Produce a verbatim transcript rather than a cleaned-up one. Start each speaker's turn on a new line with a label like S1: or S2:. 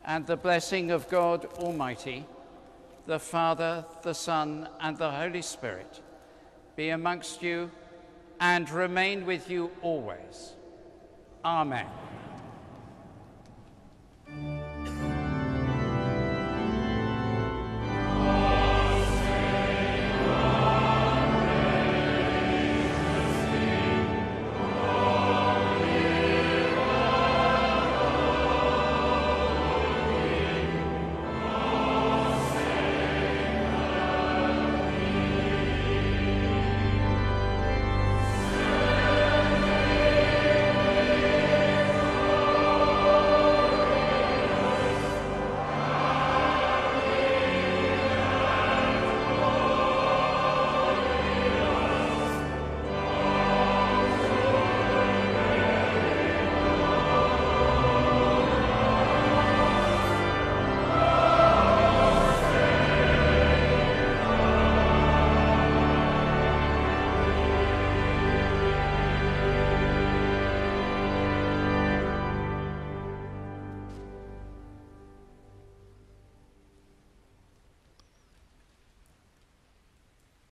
S1: And the blessing of God Almighty, the Father, the Son, and the Holy Spirit be amongst you and remain with you always. Amen.